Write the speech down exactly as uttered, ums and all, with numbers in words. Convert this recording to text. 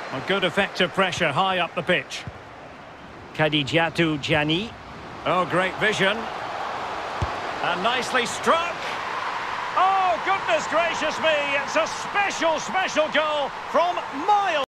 A good effective pressure high up the pitch. Kadijatu Jani. Oh, great vision. And nicely struck. Oh, goodness gracious me. It's a special, special goal from miles.